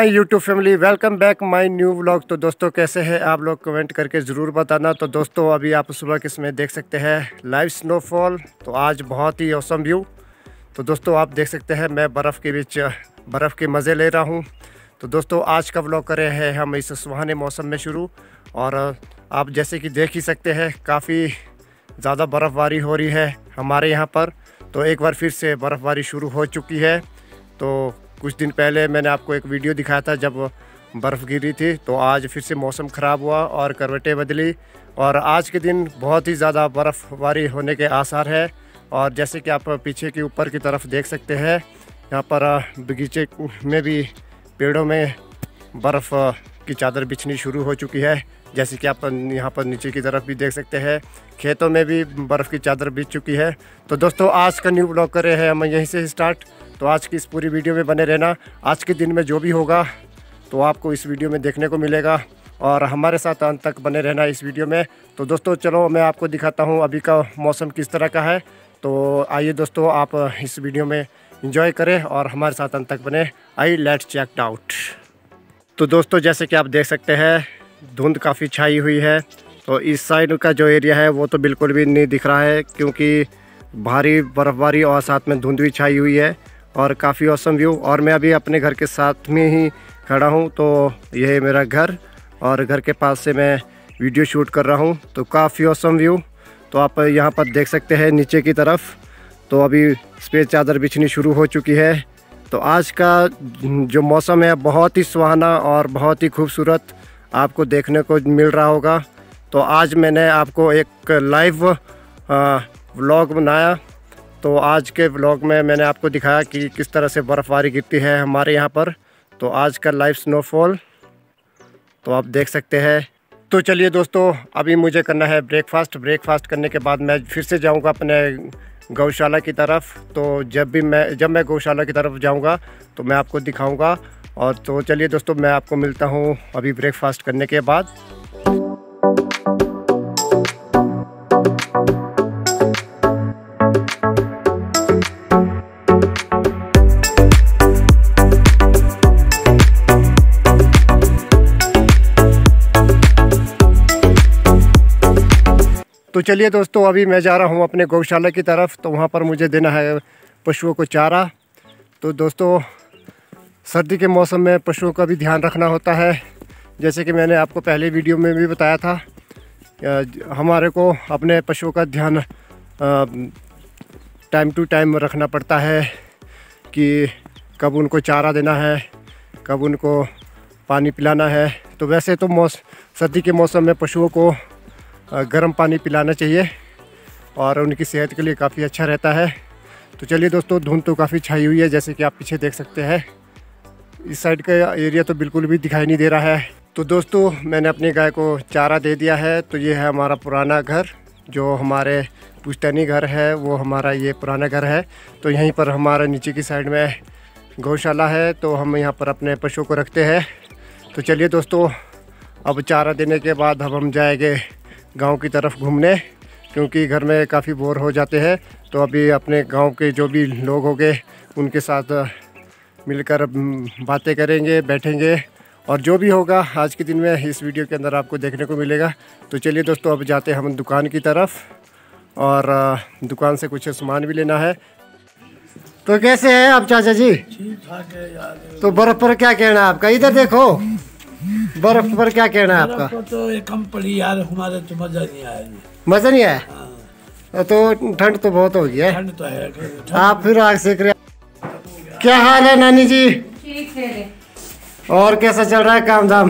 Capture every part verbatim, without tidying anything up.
My YouTube family, welcome back my new vlog. तो दोस्तों कैसे हैं आप लोग, कमेंट करके ज़रूर बताना। तो दोस्तों अभी आप सुबह के समय देख सकते हैं लाइव स्नोफॉल। तो आज बहुत ही औसम व्यू। तो दोस्तों आप देख सकते हैं मैं बर्फ़ के बीच बर्फ़ के मज़े ले रहा हूं। तो दोस्तों आज का व्लॉग कर रहे हैं हम इस सुहाने मौसम में शुरू। और आप जैसे कि देख ही सकते हैं काफ़ी ज़्यादा बर्फ़बारी हो रही है हमारे यहाँ पर। तो एक बार फिर से बर्फ़बारी शुरू हो चुकी है। तो कुछ दिन पहले मैंने आपको एक वीडियो दिखाया था जब बर्फ़ गिरी थी। तो आज फिर से मौसम ख़राब हुआ और करवटें बदली और आज के दिन बहुत ही ज़्यादा बर्फ़बारी होने के आसार है। और जैसे कि आप पीछे की ऊपर की तरफ देख सकते हैं, यहाँ पर बगीचे में भी पेड़ों में बर्फ़ की चादर बिछनी शुरू हो चुकी है। जैसे कि आप यहाँ पर नीचे की तरफ भी देख सकते हैं, खेतों में भी बर्फ़ की चादर बिछ चुकी है। तो दोस्तों आज का न्यू ब्लॉग कर रहे हैं हम यहीं से स्टार्ट। तो आज की इस पूरी वीडियो में बने रहना। आज के दिन में जो भी होगा तो आपको इस वीडियो में देखने को मिलेगा और हमारे साथ अंत तक बने रहना इस वीडियो में। तो दोस्तों चलो मैं आपको दिखाता हूँ अभी का मौसम किस तरह का है। तो आइए दोस्तों आप इस वीडियो में एंजॉय करें और हमारे साथ अंत तक बने। I let's check out. तो दोस्तों जैसे कि आप देख सकते हैं धुंध काफ़ी छाई हुई है। तो इस साइड का जो एरिया है वो तो बिल्कुल भी नहीं दिख रहा है क्योंकि भारी बर्फ़बारी और साथ में धुंध भी छाई हुई है और काफ़ी औसम व्यू। और मैं अभी अपने घर के साथ में ही खड़ा हूँ। तो यह है मेरा घर और घर के पास से मैं वीडियो शूट कर रहा हूँ। तो काफ़ी औसम व्यू। तो आप यहाँ पर देख सकते हैं नीचे की तरफ तो अभी सफ़ेद चादर बिछनी शुरू हो चुकी है। तो आज का जो मौसम है बहुत ही सुहाना और बहुत ही खूबसूरत आपको देखने को मिल रहा होगा। तो आज मैंने आपको एक लाइव व्लॉग बनाया। तो आज के व्लॉग में मैंने आपको दिखाया कि किस तरह से बर्फ़बारी गिरती है हमारे यहाँ पर। तो आज का लाइव स्नोफॉल तो आप देख सकते हैं। तो चलिए दोस्तों अभी मुझे करना है ब्रेकफास्ट। ब्रेकफास्ट करने के बाद मैं फिर से जाऊँगा अपने गौशाला की तरफ। तो जब भी मैं जब मैं गौशाला की तरफ जाऊँगा तो मैं आपको दिखाऊँगा। और तो चलिए दोस्तों मैं आपको मिलता हूँ अभी ब्रेकफास्ट करने के बाद। तो चलिए दोस्तों अभी मैं जा रहा हूँ अपने गौशाला की तरफ। तो वहाँ पर मुझे देना है पशुओं को चारा। तो दोस्तों सर्दी के मौसम में पशुओं का भी ध्यान रखना होता है। जैसे कि मैंने आपको पहले वीडियो में भी बताया था, हमारे को अपने पशुओं का ध्यान टाइम टू टाइम रखना पड़ता है कि कब उनको चारा देना है, कब उनको पानी पिलाना है। तो वैसे तो मौस सर्दी के मौसम में पशुओं को गर्म पानी पिलाना चाहिए और उनकी सेहत के लिए काफ़ी अच्छा रहता है। तो चलिए दोस्तों धुंध तो काफ़ी छाई हुई है जैसे कि आप पीछे देख सकते हैं। इस साइड का एरिया तो बिल्कुल भी दिखाई नहीं दे रहा है। तो दोस्तों मैंने अपनी गाय को चारा दे दिया है। तो ये है हमारा पुराना घर, जो हमारे पुश्तैनी घर है वो हमारा ये पुराना घर है। तो यहीं पर हमारा नीचे की साइड में गौशाला है। तो हम यहाँ पर अपने पशुओं को रखते हैं। तो चलिए दोस्तों अब चारा देने के बाद अब हम जाएंगे गांव की तरफ घूमने, क्योंकि घर में काफ़ी बोर हो जाते हैं। तो अभी अपने गांव के जो भी लोग होंगे उनके साथ मिलकर बातें करेंगे, बैठेंगे और जो भी होगा आज के दिन में इस वीडियो के अंदर आपको देखने को मिलेगा। तो चलिए दोस्तों अब जाते हैं हम दुकान की तरफ और दुकान से कुछ सामान भी लेना है। तो कैसे हैं आप चाचा जी? ठीक ठाक है यार। तो बर्फ़ पर क्या कहना है आपका? इधर देखो बर्फ़ पर क्या कहना है आपका? तो ये कम पड़ी यार, हमारे तो मजा नहीं आया। मज़ा नहीं आया? तो ठंड तो बहुत हो गई है। ठंड तो है। आप फिर आग सेक रहे। क्या हाल है नानी जी? ठीक है। और कैसा चल रहा है काम धाम?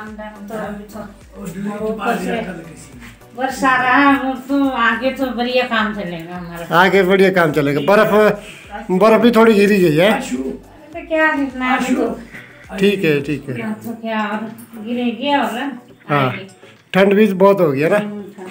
वर्षा रहा तो आगे तो बढ़िया काम चलेगा हमारा। आगे बढ़िया काम चलेगा। बर्फ बर्फ भी थोड़ी गिरी गई है। तो क्या गिरना है तो ठीक है ठीक है। तो क्या और गिरेगी और हाँ ठंड भी बहुत हो गई है ना।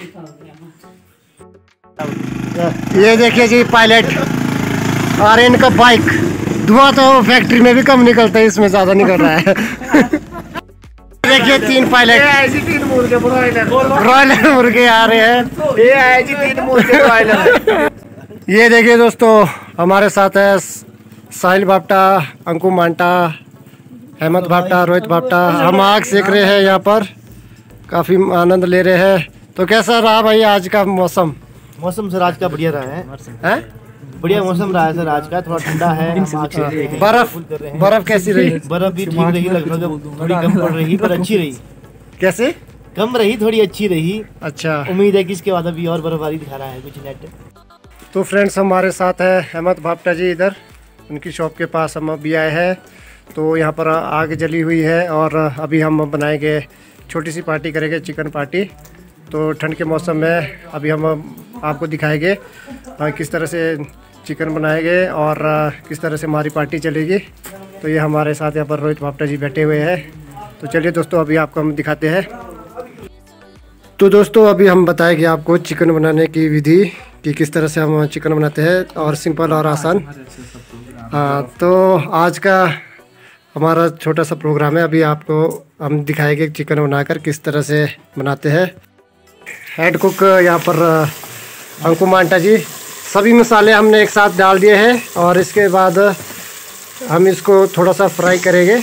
ये देखिए जी पायलट और इनका बाइक। धुआं तो फैक्ट्री में भी कम निकलता है, इसमें ज़्यादा निकल रहा है। देखिए तीन पायलट, तीन मुर्गे ब्रॉयलर मुर्गे आ रहे हैं। ये है जी तीन मुर्गे ब्रॉयलर। ये देखिए दोस्तों हमारे साथ है साहिल बापटा, अंकु मांटा, अहमद भापटा, रोहित भापटा, हम आग सेक रहे हैं यहाँ पर, काफ़ी आनंद ले रहे हैं। तो कैसा रहा भाई आज का मौसम? मौसम सर आज का बढ़िया रहा है, हैं? बढ़िया मौसम रहा है सर आज का, थोड़ा ठंडा है। हम आग सेक रहे हैं। बर्फ बर्फ कैसी रही? बर्फ भी ठीक रही, लगभग थोड़ी कम पड़ रही पर अच्छी रही। कैसे? कम रही, थोड़ी अच्छी रही। अच्छा, उम्मीद है कि इसके बाद अभी और बर्फबारी दिखा रहा है कुछ नेट। तो फ्रेंड्स हमारे साथ है अहमद भापटा जी, इधर उनकी शॉप के पास हम अभी आए हैं। तो यहाँ पर आग जली हुई है और अभी हम बनाएंगे, छोटी सी पार्टी करेंगे, चिकन पार्टी। तो ठंड के मौसम में अभी हम आपको दिखाएंगे किस तरह से चिकन बनाएंगे और किस तरह से हमारी पार्टी चलेगी। तो ये हमारे साथ यहाँ पर रोहित भापटा जी बैठे हुए हैं। तो चलिए दोस्तों अभी आपको हम दिखाते हैं। तो दोस्तों अभी हम बताएंगे आपको चिकन बनाने की विधि कि किस तरह से हम चिकन बनाते हैं, और सिंपल और आसान। हाँ, तो आज का हमारा छोटा सा प्रोग्राम है। अभी आपको हम दिखाएंगे चिकन बनाकर किस तरह से बनाते हैं। हेड कुक यहाँ पर अंकु मांटा जी, सभी मसाले हमने एक साथ डाल दिए हैं और इसके बाद हम इसको थोड़ा सा फ्राई करेंगे।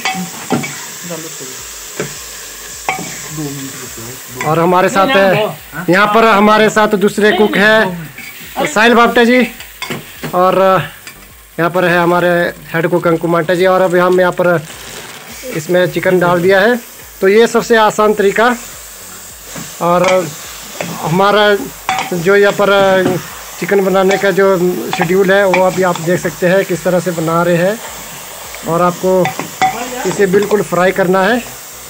और हमारे साथ है यहाँ पर हमारे साथ दूसरे कुक है साहिल भापटा जी, और यहाँ पर है हमारे हेड कुक अंकु मांटा जी। और अभी हम यहाँ पर इसमें चिकन डाल दिया है। तो ये सबसे आसान तरीका, और हमारा जो यहाँ पर चिकन बनाने का जो शेड्यूल है वो अभी आप देख सकते हैं किस तरह से बना रहे हैं। और आपको इसे बिल्कुल फ्राई करना है।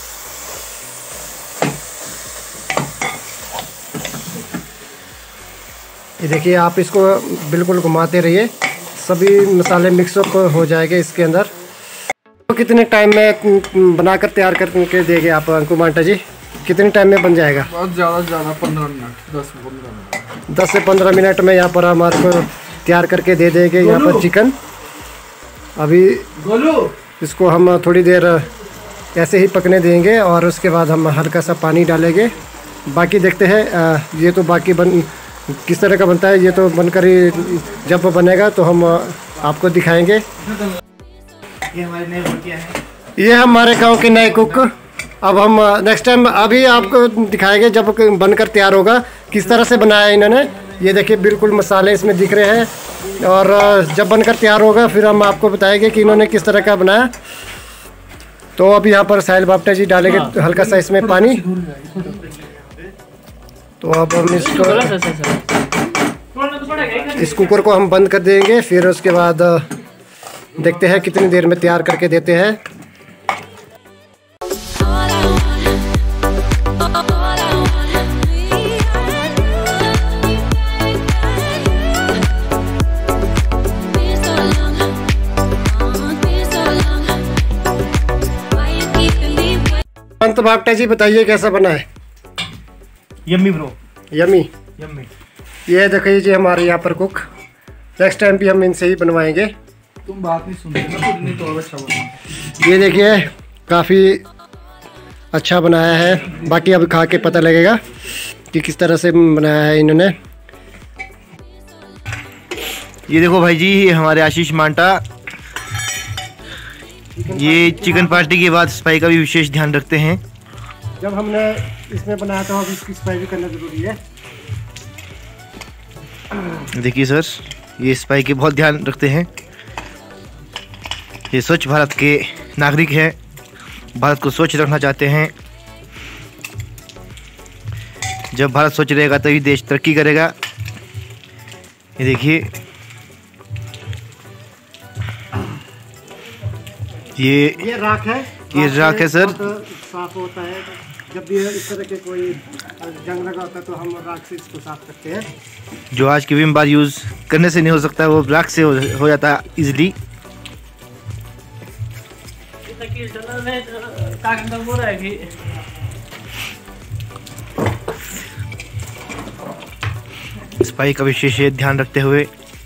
ये देखिए, आप इसको बिल्कुल घुमाते रहिए, सभी मसाले मिक्सअप हो जाएंगे इसके अंदर। तो कितने टाइम में बनाकर तैयार करके देंगे आप अंकु मांटा जी? कितने टाइम में बन जाएगा? बहुत ज़्यादा से ज़्यादा पंद्रह मिनट, दस पंद्रह मिनट दस से पंद्रह मिनट में यहाँ पर हमारे को तैयार करके दे देंगे यहाँ पर चिकन। अभी इसको हम थोड़ी देर ऐसे ही पकने देंगे और उसके बाद हम हल्का सा पानी डालेंगे। बाकी देखते हैं ये तो बाकी बन किस तरह का बनता है, ये तो बनकर ही जब बनेगा तो हम आपको दिखाएंगे। ये हमारे नए भुटिया हैं। ये हमारे गांव के नए कुक। अब हम नेक्स्ट टाइम अभी आपको दिखाएंगे जब बनकर तैयार होगा किस तरह से बनाया इन्होंने। ये देखिए बिल्कुल मसाले इसमें दिख रहे हैं, और जब बनकर तैयार होगा फिर हम आपको बताएंगे कि इन्होंने किस तरह का बनाया। तो अभी यहाँ पर साहिल भापटा जी डालेंगे हल्का सा इसमें पानी। तो अब हम इसको इस कुकर को हम बंद कर देंगे, फिर उसके बाद देखते हैं कितनी देर में तैयार करके देते हैं। अंत भापटा जी बताइए कैसा बना है? Yummy bro, yummy. यम्मी। ये देखिए जी हमारे यहाँ पर कुक, नेक्स्ट टाइम भी हम इनसे ही बनवाएंगे। तुम बात नहीं सुनते ना, खुद नहीं तो अच्छा बना। ये देखिए काफ़ी अच्छा बनाया है, बाकी अब खा के पता लगेगा कि किस तरह से बनाया है इन्होंने। ये देखो भाई जी, ये हमारे आशीष मांटा, ये चिकन पार्टी के बाद सफाई का भी विशेष ध्यान रखते हैं। जब हमने इसमें बनाया था अब इसकी सफाई भी करना ज़रूरी है। देखिए सर, ये सफाई के बहुत ध्यान रखते हैं। ये स्वच्छ भारत के नागरिक हैं, भारत को स्वच्छ रखना चाहते हैं। जब भारत स्वच्छ रहेगा तभी देश तरक्की करेगा। ये देखिए, ये ये राख है, ये राख है सर। साफ होता है जब भी इस तरह के कोई जंग लगा होता है तो हम राख से इसको साफ करते हैं। जो आज की विम बार यूज़ करने से नहीं हो सकता, वो राख से हो, हो जाता है इजीली। सफाई का विशेष ध्यान रखते हुए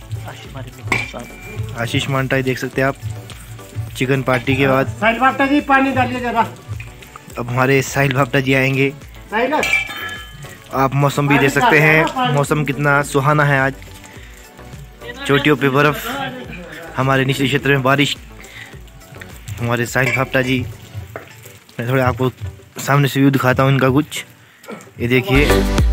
आशीष मांटा देख सकते हैं आप। चिकन पार्टी के बाद साहिल भापटा जी पानी डालिए जरा। अब हमारे साहिल भापटा जी आएंगे। साहिल, आप मौसम भी देख सकते हैं, मौसम कितना सुहाना है आज। चोटियों पे बर्फ, हमारे निचले क्षेत्र में बारिश हमारे साहिल खापटा जी। मैं थोड़ा आपको सामने से व्यू दिखाता हूँ इनका कुछ। ये देखिए,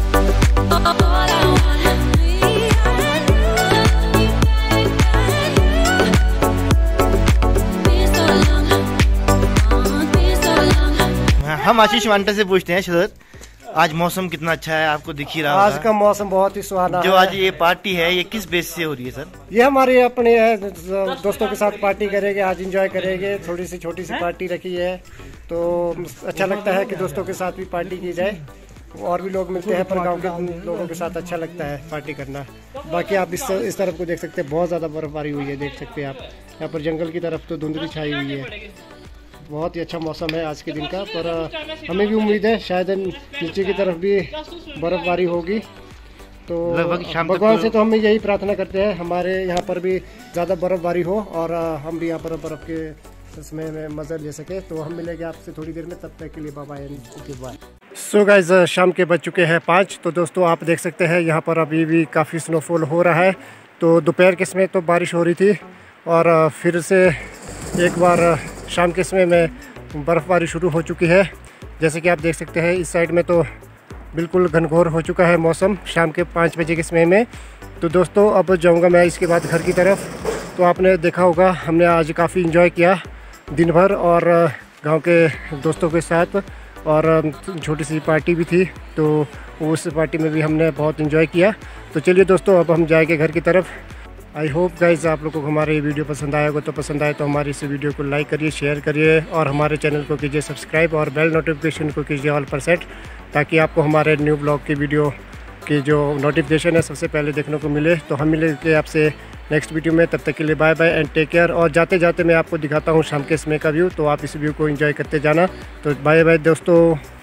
हम आशीष मांटा से पूछते हैं सर, आज मौसम कितना अच्छा है, आपको दिख ही रहा होगा। आज का मौसम बहुत ही सुहाना जो है। आज ये पार्टी है ये किस बेस से हो रही है सर? ये हमारे अपने दोस्तों के साथ पार्टी करेंगे, आज एंजॉय करेंगे। थोड़ी सी छोटी सी पार्टी रखी है तो अच्छा लगता है कि दोस्तों के साथ भी पार्टी की जाए। और भी लोग मिलते हैं पर गांव के लोगों के साथ अच्छा लगता है पार्टी करना। बाकी आप इस इस तरफ को देख सकते हैं, बहुत ज़्यादा बर्फबारी हुई है, देख सकते हैं आप। यहाँ पर जंगल की तरफ तो धुंधली छाई हुई है। बहुत ही अच्छा मौसम है आज के दिन का, पर हमें भी उम्मीद है शायद नीचे की तरफ भी बर्फबारी होगी। तो भगवान से तो हम यही प्रार्थना करते हैं हमारे यहाँ पर भी ज़्यादा बर्फबारी हो और हम भी यहाँ पर बर्फ़ के समय में मज़ा ले सके। तो हम मिलेंगे आपसे थोड़ी देर में, तब तक के लिए बाय बाय। सो गाइस, शाम के बज चुके हैं पाँच। तो दोस्तों आप देख सकते हैं यहाँ पर अभी भी काफ़ी स्नोफॉल हो रहा है। तो दोपहर के समय तो बारिश हो रही थी और फिर से एक बार शाम के समय में बर्फ़बारी शुरू हो चुकी है। जैसे कि आप देख सकते हैं इस साइड में तो बिल्कुल घनघोर हो चुका है मौसम शाम के पाँच बजे के समय में। तो दोस्तों अब जाऊंगा मैं इसके बाद घर की तरफ। तो आपने देखा होगा हमने आज काफ़ी एंजॉय किया दिन भर और गांव के दोस्तों के साथ, और छोटी सी पार्टी भी थी तो उस पार्टी में भी हमने बहुत एंजॉय किया। तो चलिए दोस्तों अब हम जाएंगे घर की तरफ। आई होप गाइज आप लोगों को हमारा ये वीडियो पसंद आया होगा। तो पसंद आए तो हमारी इस वीडियो को लाइक करिए, शेयर करिए और हमारे चैनल को कीजिए सब्सक्राइब और बेल नोटिफिकेशन को कीजिए ऑल पर सेट, ताकि आपको हमारे न्यू ब्लॉग की वीडियो की जो नोटिफिकेशन है सबसे पहले देखने को मिले। तो हम मिलेंगे आपसे नेक्स्ट वीडियो में, तब तक के लिए bye bye and take care. और जाते जाते मैं आपको दिखाता हूँ शाम के समय का व्यू, तो आप इस व्यू को एंजॉय करते जाना। तो बाय बाय दोस्तों।